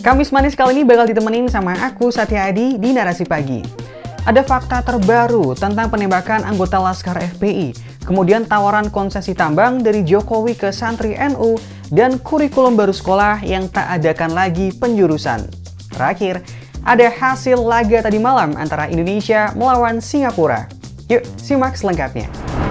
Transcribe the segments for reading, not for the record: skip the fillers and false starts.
Kamis Manis kali ini bakal ditemenin sama aku, Satya Adi, di Narasi Pagi. Ada fakta terbaru tentang penembakan anggota Laskar FPI, kemudian tawaran konsesi tambang dari Jokowi ke santri NU, dan kurikulum baru sekolah yang tak adakan lagi penjurusan. Terakhir, ada hasil laga tadi malam antara Indonesia melawan Singapura. Yuk, simak selengkapnya.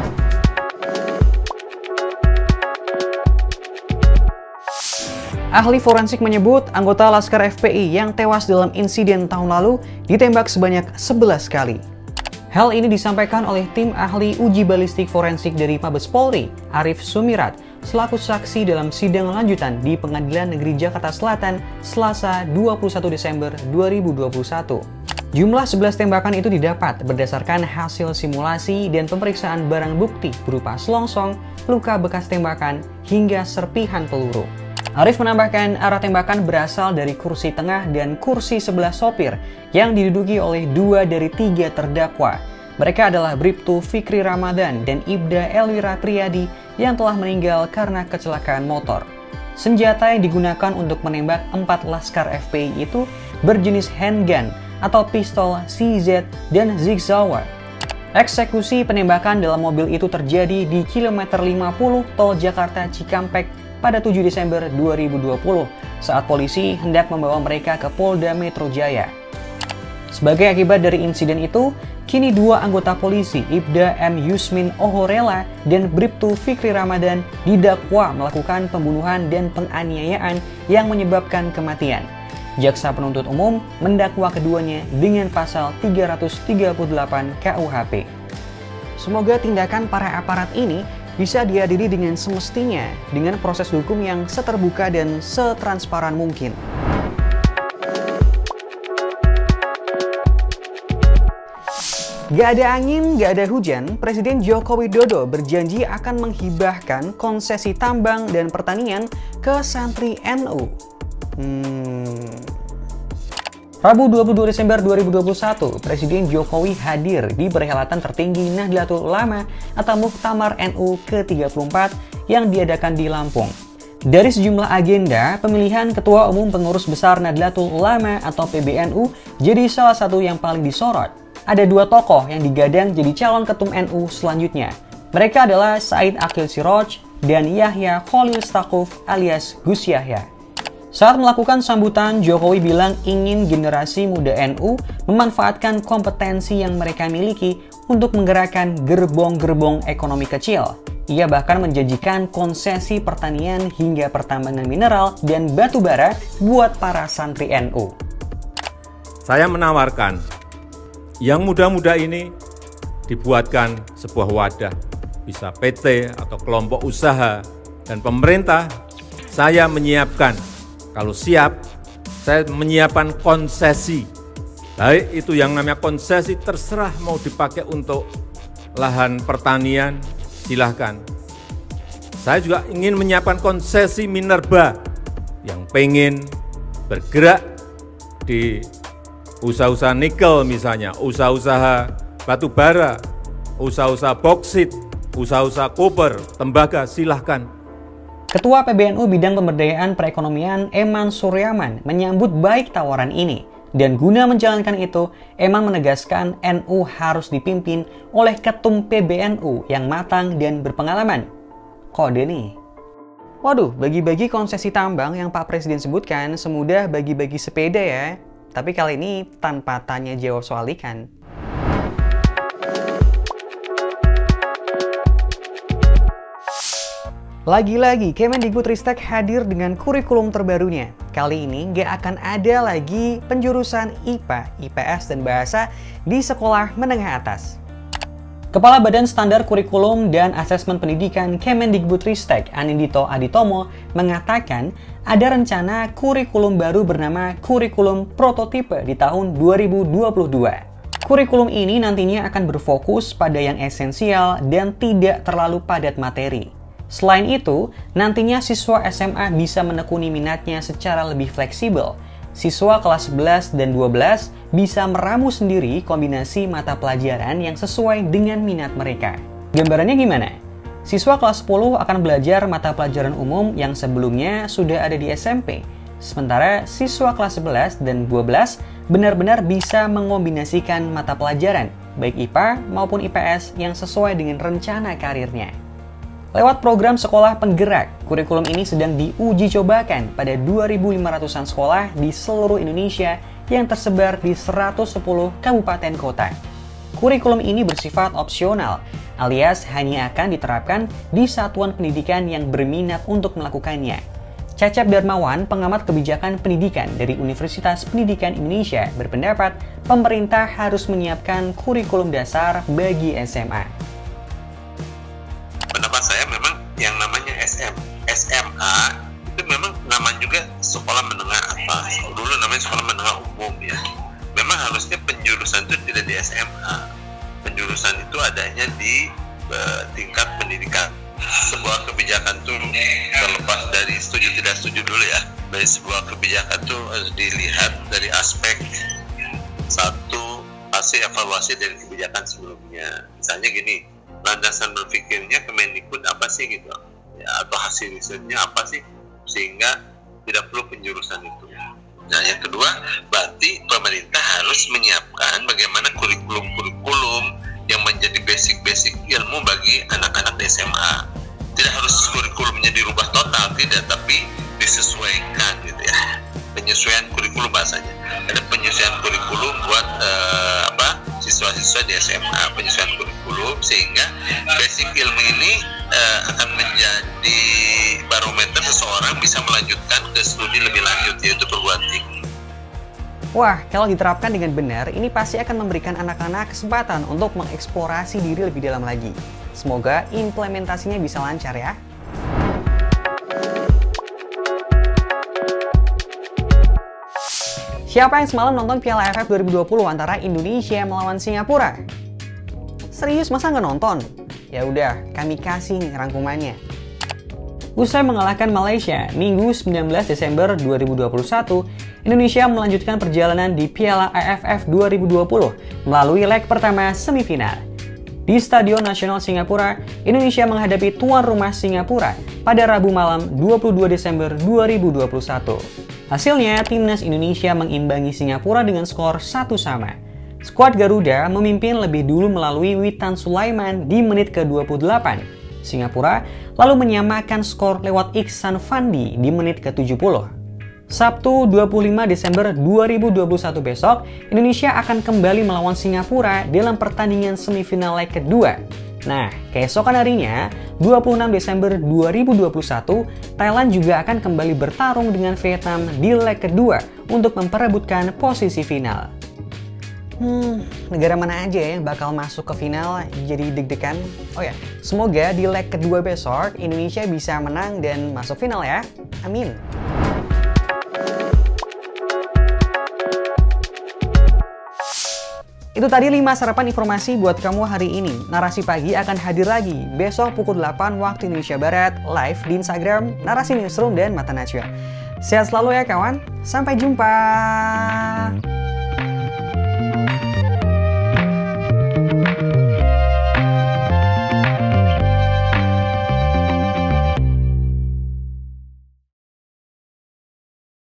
Ahli forensik menyebut anggota Laskar FPI yang tewas dalam insiden tahun lalu ditembak sebanyak 11 kali. Hal ini disampaikan oleh tim ahli uji balistik forensik dari Mabes Polri, Arief Sumirat, selaku saksi dalam sidang lanjutan di Pengadilan Negeri Jakarta Selatan, Selasa 21 Desember 2021. Jumlah 11 tembakan itu didapat berdasarkan hasil simulasi dan pemeriksaan barang bukti berupa selongsong, luka bekas tembakan, hingga serpihan peluru. Arief menambahkan arah tembakan berasal dari kursi tengah dan kursi sebelah sopir yang diduduki oleh 2 dari 3 terdakwa. Mereka adalah Bribtu Fikri Ramadan dan Ibda Elwira Priyadi yang telah meninggal karena kecelakaan motor. Senjata yang digunakan untuk menembak 4 Laskar FPI itu berjenis handgun atau pistol CZ dan Sig Sauer. Eksekusi penembakan dalam mobil itu terjadi di kilometer 50 Tol Jakarta Cikampek pada 7 Desember 2020 saat polisi hendak membawa mereka ke Polda Metro Jaya. Sebagai akibat dari insiden itu, kini 2 anggota polisi, Ibda M. Yusmin Ohorela dan Bribtu Fikri Ramadan, didakwa melakukan pembunuhan dan penganiayaan yang menyebabkan kematian. Jaksa penuntut umum mendakwa keduanya dengan pasal 338 KUHP. Semoga tindakan para aparat ini bisa dihadiri dengan semestinya, dengan proses hukum yang seterbuka dan setransparan mungkin. Gak ada angin, gak ada hujan, Presiden Joko Widodo berjanji akan menghibahkan konsesi tambang dan pertanian ke santri NU. Rabu 22 Desember 2021, Presiden Jokowi hadir di perhelatan tertinggi Nahdlatul Ulama atau Muktamar NU ke-34 yang diadakan di Lampung. Dari sejumlah agenda, pemilihan Ketua Umum Pengurus Besar Nahdlatul Ulama atau PBNU jadi salah satu yang paling disorot. Ada 2 tokoh yang digadang jadi calon ketum NU selanjutnya. Mereka adalah Said Akil Siroj dan Yahya Khalil Stakuf alias Gus Yahya. Saat melakukan sambutan, Jokowi bilang ingin generasi muda NU memanfaatkan kompetensi yang mereka miliki untuk menggerakkan gerbong-gerbong ekonomi kecil. Ia bahkan menjanjikan konsesi pertanian hingga pertambangan mineral dan batu bara buat para santri NU. Saya menawarkan yang muda-muda ini dibuatkan sebuah wadah, bisa PT atau kelompok usaha, dan pemerintah. Saya menyiapkan, kalau siap, saya menyiapkan konsesi. Baik itu yang namanya konsesi, terserah mau dipakai untuk lahan pertanian, silahkan. Saya juga ingin menyiapkan konsesi minerba yang pengen bergerak di usaha-usaha nikel misalnya, usaha-usaha batu bara, usaha-usaha boksit, usaha-usaha koper, tembaga, silahkan. Ketua PBNU Bidang Pemberdayaan Perekonomian Eman Suryaman menyambut baik tawaran ini. Dan guna menjalankan itu, Eman menegaskan NU harus dipimpin oleh ketum PBNU yang matang dan berpengalaman. Kode nih. Waduh, bagi-bagi konsesi tambang yang Pak Presiden sebutkan semudah bagi-bagi sepeda ya. Tapi kali ini tanpa tanya jawab soal ikan. Lagi-lagi, Kemendikbudristek hadir dengan kurikulum terbarunya. Kali ini nggak akan ada lagi penjurusan IPA, IPS, dan Bahasa di sekolah menengah atas. Kepala Badan Standar Kurikulum dan Asesmen Pendidikan Kemendikbudristek, Anindito Aditomo, mengatakan ada rencana kurikulum baru bernama Kurikulum Prototipe di tahun 2022. Kurikulum ini nantinya akan berfokus pada yang esensial dan tidak terlalu padat materi. Selain itu, nantinya siswa SMA bisa menekuni minatnya secara lebih fleksibel. Siswa kelas 11 dan 12 bisa meramu sendiri kombinasi mata pelajaran yang sesuai dengan minat mereka. Gambarannya gimana? Siswa kelas 10 akan belajar mata pelajaran umum yang sebelumnya sudah ada di SMP. Sementara siswa kelas 11 dan 12 benar-benar bisa mengombinasikan mata pelajaran, baik IPA maupun IPS yang sesuai dengan rencana karirnya. Lewat program sekolah penggerak, kurikulum ini sedang diuji cobakan pada 2.500-an sekolah di seluruh Indonesia yang tersebar di 110 kabupaten kota. Kurikulum ini bersifat opsional, alias hanya akan diterapkan di satuan pendidikan yang berminat untuk melakukannya. Cacep Darmawan, pengamat kebijakan pendidikan dari Universitas Pendidikan Indonesia, berpendapat pemerintah harus menyiapkan kurikulum dasar bagi SMA. Pendapat saya memang yang namanya SMA itu memang namanya juga sekolah menengah atas. Dulu namanya sekolah menengah umum ya. Memang harusnya penjurusan itu tidak di SMA. Penjurusan itu adanya di tingkat pendidikan. Sebuah kebijakan itu terlepas dari setuju tidak setuju dulu ya. Dari sebuah kebijakan itu harus dilihat dari aspek satu, hasil evaluasi dari kebijakan sebelumnya. Misalnya gini, landasan berpikirnya Kemendikbud apa sih gitu ya, atau hasil risetnya apa sih sehingga tidak perlu penjurusan itu. Nah yang kedua, berarti pemerintah harus menyiapkan bagaimana kurikulum-kurikulum yang menjadi basic-basic ilmu bagi anak-anak di SMA. Tidak harus kurikulumnya dirubah total, tidak, tapi disesuaikan gitu ya. Penyesuaian kurikulum bahasanya. Ada penyesuaian kurikulum buat siswa-siswa di SMA, penyesuaian kurikulum sehingga basic ilmu ini akan menjadi barometer seseorang bisa melanjutkan ke studi lebih lanjut, yaitu perguruan tinggi. Wah, kalau diterapkan dengan benar, ini pasti akan memberikan anak-anak kesempatan untuk mengeksplorasi diri lebih dalam lagi. Semoga implementasinya bisa lancar ya. Siapa yang semalam nonton Piala AFF 2020 antara Indonesia melawan Singapura? Serius, masa nggak nonton? Ya udah, kami kasih nih rangkumannya. Usai mengalahkan Malaysia, Minggu 19 Desember 2021, Indonesia melanjutkan perjalanan di Piala AFF 2020 melalui leg pertama semifinal. Di Stadion Nasional Singapura, Indonesia menghadapi tuan rumah Singapura pada Rabu malam 22 Desember 2021. Hasilnya, timnas Indonesia mengimbangi Singapura dengan skor 1-1. Skuad Garuda memimpin lebih dulu melalui Witan Sulaiman di menit ke-28. Singapura lalu menyamakan skor lewat Iksan Fandi di menit ke-70. Sabtu 25 Desember 2021 besok, Indonesia akan kembali melawan Singapura dalam pertandingan semifinal leg kedua. Nah, keesokan harinya, 26 Desember 2021, Thailand juga akan kembali bertarung dengan Vietnam di leg kedua untuk memperebutkan posisi final. Negara mana aja yang bakal masuk ke final jadi deg-degan? Oh ya, semoga di leg kedua besok Indonesia bisa menang dan masuk final ya. Amin. Itu tadi 5 sarapan informasi buat kamu hari ini. Narasi Pagi akan hadir lagi besok pukul 8 waktu Indonesia Barat, live di Instagram, Narasi Newsroom dan Mata Najwa. Sehat selalu ya kawan, sampai jumpa.